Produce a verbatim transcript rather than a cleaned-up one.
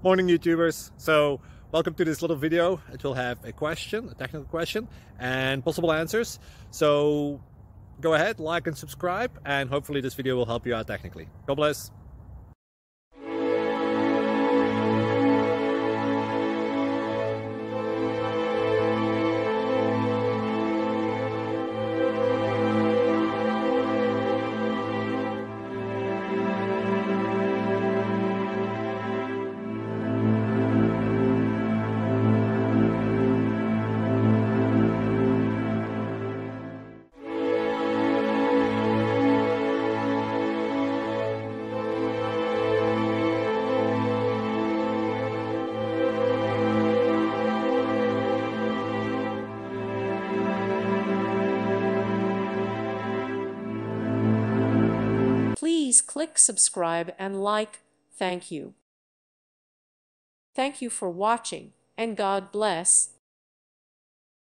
Morning YouTubers. So welcome to this little video. It will have a question, a technical question, and possible answers. So go ahead, like and subscribe, and hopefully this video will help you out technically. God bless. Please click subscribe and like. Thank you. Thank you for watching, and God bless.